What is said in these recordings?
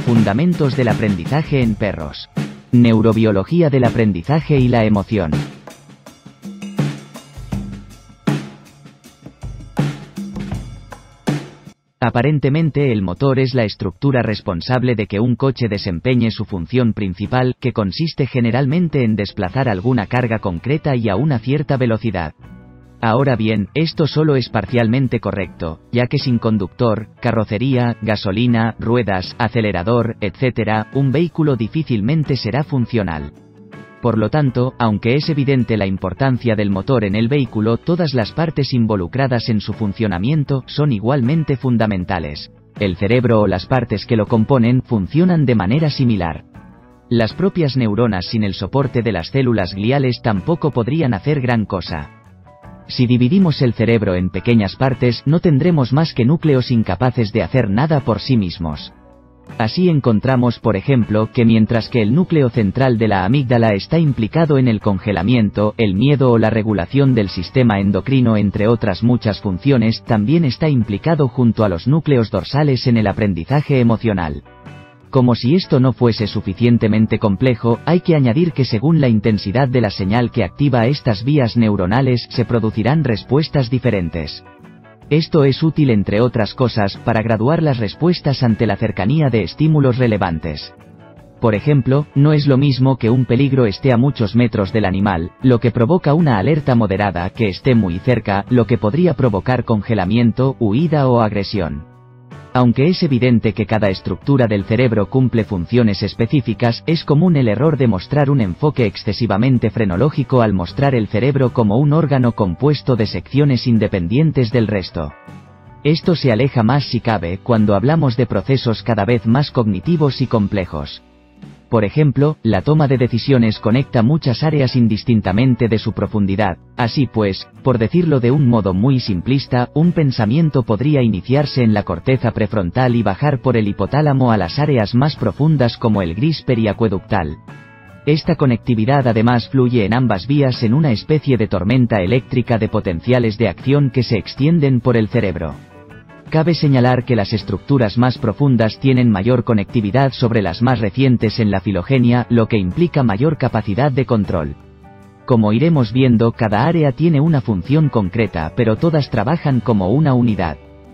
Fundamentos del aprendizaje en perros. Neurobiología del aprendizaje y la emoción. Aparentemente el motor es la estructura responsable de que un coche desempeñe su función principal, que consiste generalmente en desplazar alguna carga concreta y a una cierta velocidad. Ahora bien, esto solo es parcialmente correcto, ya que sin conductor, carrocería, gasolina, ruedas, acelerador, etc., un vehículo difícilmente será funcional. Por lo tanto, aunque es evidente la importancia del motor en el vehículo, todas las partes involucradas en su funcionamiento son igualmente fundamentales. El cerebro o las partes que lo componen funcionan de manera similar. Las propias neuronas sin el soporte de las células gliales tampoco podrían hacer gran cosa. Si dividimos el cerebro en pequeñas partes, no tendremos más que núcleos incapaces de hacer nada por sí mismos. Así encontramos, por ejemplo, que mientras que el núcleo central de la amígdala está implicado en el congelamiento, el miedo o la regulación del sistema endocrino, entre otras muchas funciones, también está implicado junto a los núcleos dorsales en el aprendizaje emocional. Como si esto no fuese suficientemente complejo, hay que añadir que según la intensidad de la señal que activa estas vías neuronales, se producirán respuestas diferentes. Esto es útil, entre otras cosas, para graduar las respuestas ante la cercanía de estímulos relevantes. Por ejemplo, no es lo mismo que un peligro esté a muchos metros del animal, lo que provoca una alerta moderada, que esté muy cerca, lo que podría provocar congelamiento, huida o agresión. Aunque es evidente que cada estructura del cerebro cumple funciones específicas, es común el error de mostrar un enfoque excesivamente frenológico al mostrar el cerebro como un órgano compuesto de secciones independientes del resto. Esto se aleja más, si cabe, cuando hablamos de procesos cada vez más cognitivos y complejos. Por ejemplo, la toma de decisiones conecta muchas áreas indistintamente de su profundidad. Así pues, por decirlo de un modo muy simplista, un pensamiento podría iniciarse en la corteza prefrontal y bajar por el hipotálamo a las áreas más profundas como el gris periacueductal. Esta conectividad además fluye en ambas vías en una especie de tormenta eléctrica de potenciales de acción que se extienden por el cerebro. Cabe señalar que las estructuras más profundas tienen mayor conectividad sobre las más recientes en la filogenia, lo que implica mayor capacidad de control. Como iremos viendo, cada área tiene una función concreta, pero todas trabajan como una unidad.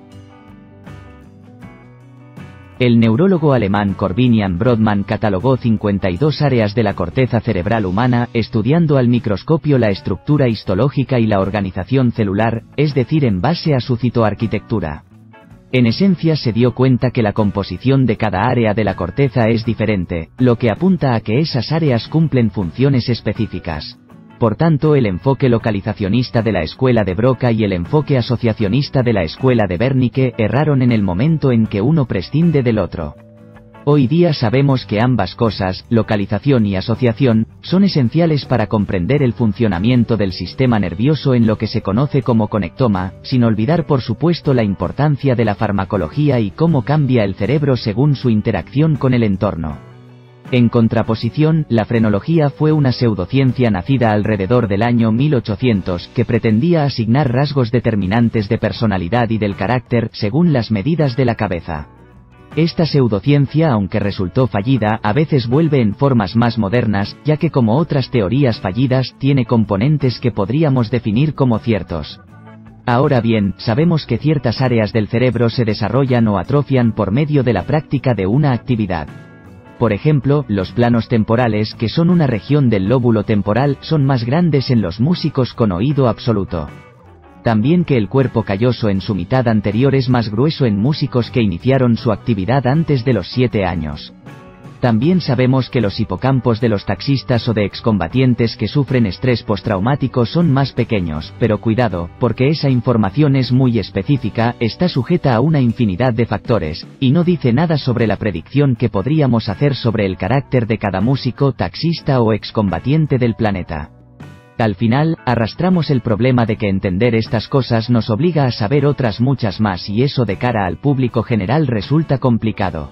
El neurólogo alemán Corbinian Brodmann catalogó 52 áreas de la corteza cerebral humana, estudiando al microscopio la estructura histológica y la organización celular, es decir, en base a su citoarquitectura. En esencia se dio cuenta que la composición de cada área de la corteza es diferente, lo que apunta a que esas áreas cumplen funciones específicas. Por tanto, el enfoque localizacionista de la escuela de Broca y el enfoque asociacionista de la escuela de Wernicke erraron en el momento en que uno prescinde del otro. Hoy día sabemos que ambas cosas, localización y asociación, son esenciales para comprender el funcionamiento del sistema nervioso en lo que se conoce como conectoma, sin olvidar por supuesto la importancia de la farmacología y cómo cambia el cerebro según su interacción con el entorno. En contraposición, la frenología fue una pseudociencia nacida alrededor del año 1800, que pretendía asignar rasgos determinantes de personalidad y del carácter, según las medidas de la cabeza. Esta pseudociencia, aunque resultó fallida, a veces vuelve en formas más modernas, ya que como otras teorías fallidas, tiene componentes que podríamos definir como ciertos. Ahora bien, sabemos que ciertas áreas del cerebro se desarrollan o atrofian por medio de la práctica de una actividad. Por ejemplo, los planos temporales, que son una región del lóbulo temporal, son más grandes en los músicos con oído absoluto. También que el cuerpo calloso en su mitad anterior es más grueso en músicos que iniciaron su actividad antes de los 7 años. También sabemos que los hipocampos de los taxistas o de excombatientes que sufren estrés postraumático son más pequeños, pero cuidado, porque esa información es muy específica, está sujeta a una infinidad de factores, y no dice nada sobre la predicción que podríamos hacer sobre el carácter de cada músico, taxista o excombatiente del planeta. Al final, arrastramos el problema de que entender estas cosas nos obliga a saber otras muchas más, y eso de cara al público general resulta complicado.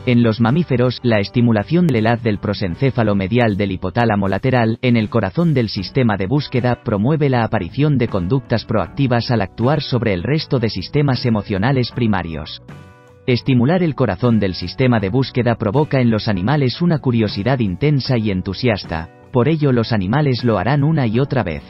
En los mamíferos, la estimulación del haz del prosencéfalo medial del hipotálamo lateral, en el corazón del sistema de búsqueda, promueve la aparición de conductas proactivas al actuar sobre el resto de sistemas emocionales primarios. Estimular el corazón del sistema de búsqueda provoca en los animales una curiosidad intensa y entusiasta, por ello los animales lo harán una y otra vez.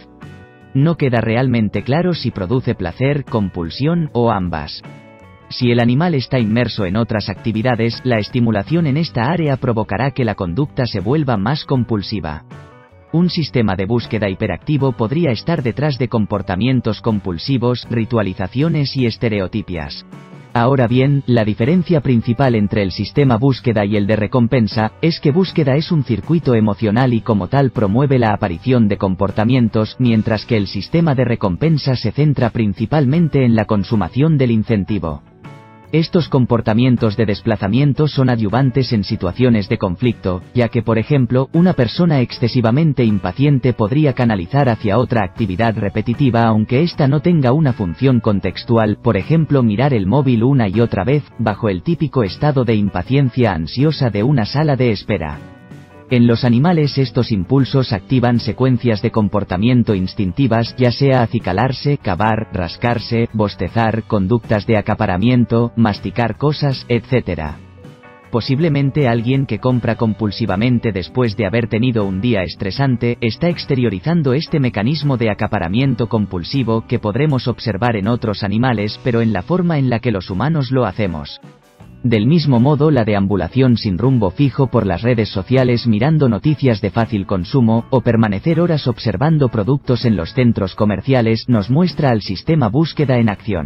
No queda realmente claro si produce placer, compulsión o ambas. Si el animal está inmerso en otras actividades, la estimulación en esta área provocará que la conducta se vuelva más compulsiva. Un sistema de búsqueda hiperactivo podría estar detrás de comportamientos compulsivos, ritualizaciones y estereotipias. Ahora bien, la diferencia principal entre el sistema búsqueda y el de recompensa, es que búsqueda es un circuito emocional y como tal promueve la aparición de comportamientos, mientras que el sistema de recompensa se centra principalmente en la consumación del incentivo. Estos comportamientos de desplazamiento son adyuvantes en situaciones de conflicto, ya que por ejemplo, una persona excesivamente impaciente podría canalizar hacia otra actividad repetitiva aunque ésta no tenga una función contextual, por ejemplo mirar el móvil una y otra vez, bajo el típico estado de impaciencia ansiosa de una sala de espera. En los animales estos impulsos activan secuencias de comportamiento instintivas, ya sea acicalarse, cavar, rascarse, bostezar, conductas de acaparamiento, masticar cosas, etc. Posiblemente alguien que compra compulsivamente después de haber tenido un día estresante, está exteriorizando este mecanismo de acaparamiento compulsivo que podremos observar en otros animales pero en la forma en la que los humanos lo hacemos. Del mismo modo la deambulación sin rumbo fijo por las redes sociales mirando noticias de fácil consumo, o permanecer horas observando productos en los centros comerciales nos muestra al sistema búsqueda en acción.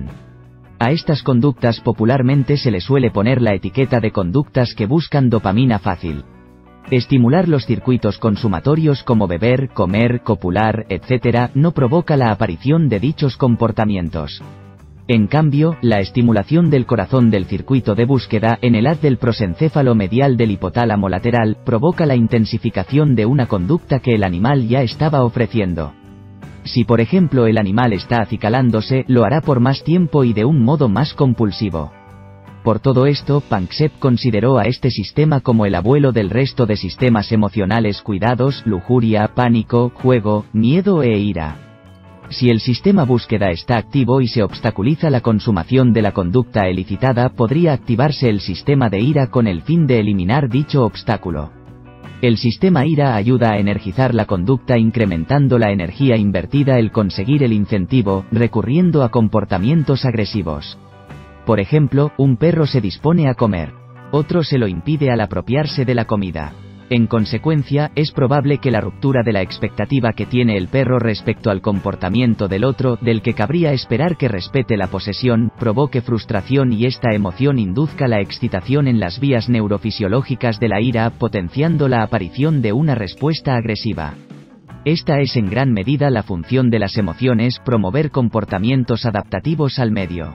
A estas conductas popularmente se le suele poner la etiqueta de conductas que buscan dopamina fácil. Estimular los circuitos consumatorios como beber, comer, copular, etc., no provoca la aparición de dichos comportamientos. En cambio, la estimulación del corazón del circuito de búsqueda en el haz del prosencéfalo medial del hipotálamo lateral provoca la intensificación de una conducta que el animal ya estaba ofreciendo. Si por ejemplo el animal está acicalándose, lo hará por más tiempo y de un modo más compulsivo. Por todo esto, Panksepp consideró a este sistema como el abuelo del resto de sistemas emocionales cuidados, lujuria, pánico, juego, miedo e ira. Si el sistema búsqueda está activo y se obstaculiza la consumación de la conducta elicitada, podría activarse el sistema de ira con el fin de eliminar dicho obstáculo. El sistema ira ayuda a energizar la conducta incrementando la energía invertida el conseguir el incentivo, recurriendo a comportamientos agresivos. Por ejemplo, un perro se dispone a comer. Otro se lo impide al apropiarse de la comida. En consecuencia, es probable que la ruptura de la expectativa que tiene el perro respecto al comportamiento del otro, del que cabría esperar que respete la posesión, provoque frustración y esta emoción induzca la excitación en las vías neurofisiológicas de la ira, potenciando la aparición de una respuesta agresiva. Esta es en gran medida la función de las emociones, promover comportamientos adaptativos al medio.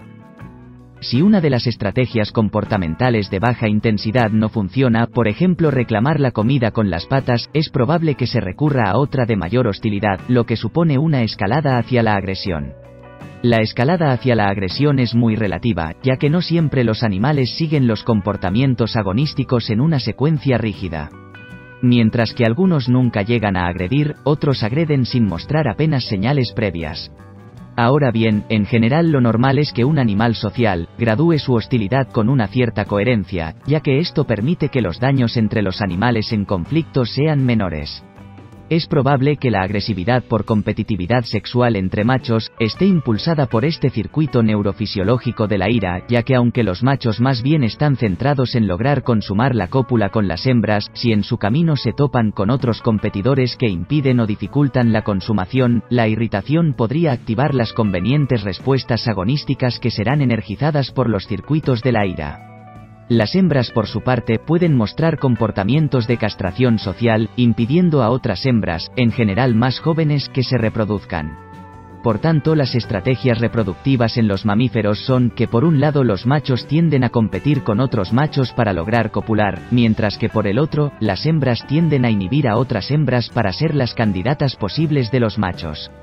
Si una de las estrategias comportamentales de baja intensidad no funciona, por ejemplo reclamar la comida con las patas, es probable que se recurra a otra de mayor hostilidad, lo que supone una escalada hacia la agresión. La escalada hacia la agresión es muy relativa, ya que no siempre los animales siguen los comportamientos agonísticos en una secuencia rígida. Mientras que algunos nunca llegan a agredir, otros agreden sin mostrar apenas señales previas. Ahora bien, en general lo normal es que un animal social gradúe su hostilidad con una cierta coherencia, ya que esto permite que los daños entre los animales en conflicto sean menores. Es probable que la agresividad por competitividad sexual entre machos esté impulsada por este circuito neurofisiológico de la ira, ya que aunque los machos más bien están centrados en lograr consumar la cópula con las hembras, si en su camino se topan con otros competidores que impiden o dificultan la consumación, la irritación podría activar las convenientes respuestas agonísticas que serán energizadas por los circuitos de la ira. Las hembras por su parte pueden mostrar comportamientos de castración social, impidiendo a otras hembras, en general más jóvenes, que se reproduzcan. Por tanto, las estrategias reproductivas en los mamíferos son que por un lado los machos tienden a competir con otros machos para lograr copular, mientras que por el otro, las hembras tienden a inhibir a otras hembras para ser las candidatas posibles de los machos.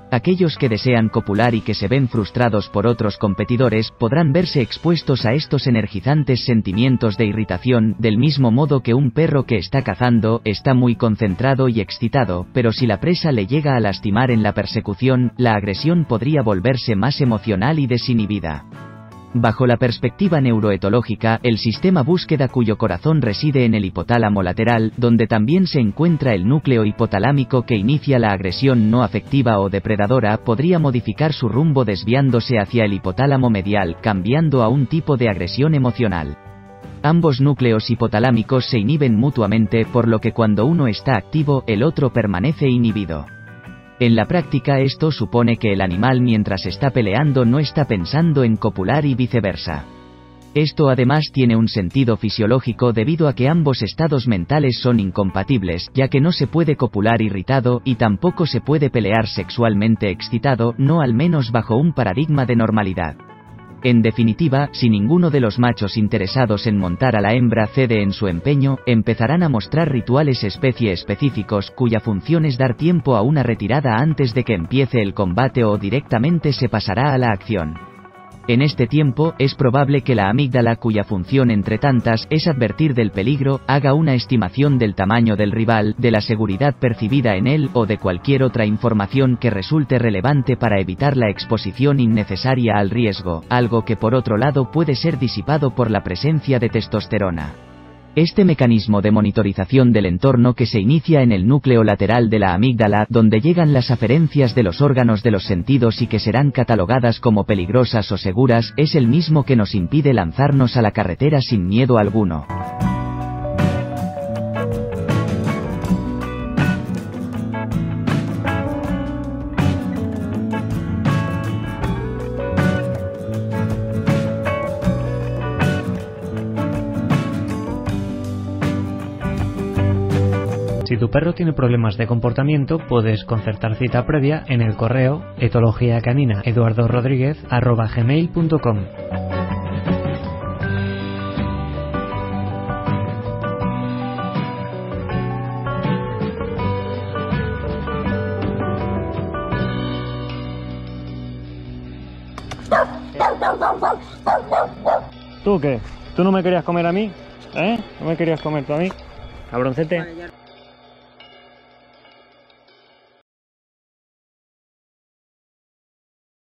Aquellos que desean copular y que se ven frustrados por otros competidores podrán verse expuestos a estos energizantes sentimientos de irritación, del mismo modo que un perro que está cazando está muy concentrado y excitado, pero si la presa le llega a lastimar en la persecución, la agresión podría volverse más emocional y desinhibida. Bajo la perspectiva neuroetológica, el sistema búsqueda cuyo corazón reside en el hipotálamo lateral, donde también se encuentra el núcleo hipotalámico que inicia la agresión no afectiva o depredadora, podría modificar su rumbo desviándose hacia el hipotálamo medial, cambiando a un tipo de agresión emocional. Ambos núcleos hipotalámicos se inhiben mutuamente, por lo que cuando uno está activo, el otro permanece inhibido. En la práctica esto supone que el animal mientras está peleando no está pensando en copular y viceversa. Esto además tiene un sentido fisiológico debido a que ambos estados mentales son incompatibles, ya que no se puede copular irritado y tampoco se puede pelear sexualmente excitado, no al menos bajo un paradigma de normalidad. En definitiva, si ninguno de los machos interesados en montar a la hembra cede en su empeño, empezarán a mostrar rituales especie específicos, cuya función es dar tiempo a una retirada antes de que empiece el combate o directamente se pasará a la acción. En este tiempo, es probable que la amígdala, cuya función entre tantas es advertir del peligro, haga una estimación del tamaño del rival, de la seguridad percibida en él o de cualquier otra información que resulte relevante para evitar la exposición innecesaria al riesgo, algo que por otro lado puede ser disipado por la presencia de testosterona. Este mecanismo de monitorización del entorno que se inicia en el núcleo lateral de la amígdala, donde llegan las aferencias de los órganos de los sentidos y que serán catalogadas como peligrosas o seguras, es el mismo que nos impide lanzarnos a la carretera sin miedo alguno. Si tu perro tiene problemas de comportamiento, puedes concertar cita previa en el correo etologiacanina@eduardorodriguez@gmail.com. ¿Tú qué? ¿Tú no me querías comer a mí? ¿Eh? ¿No me querías comer tú a mí? Cabroncete.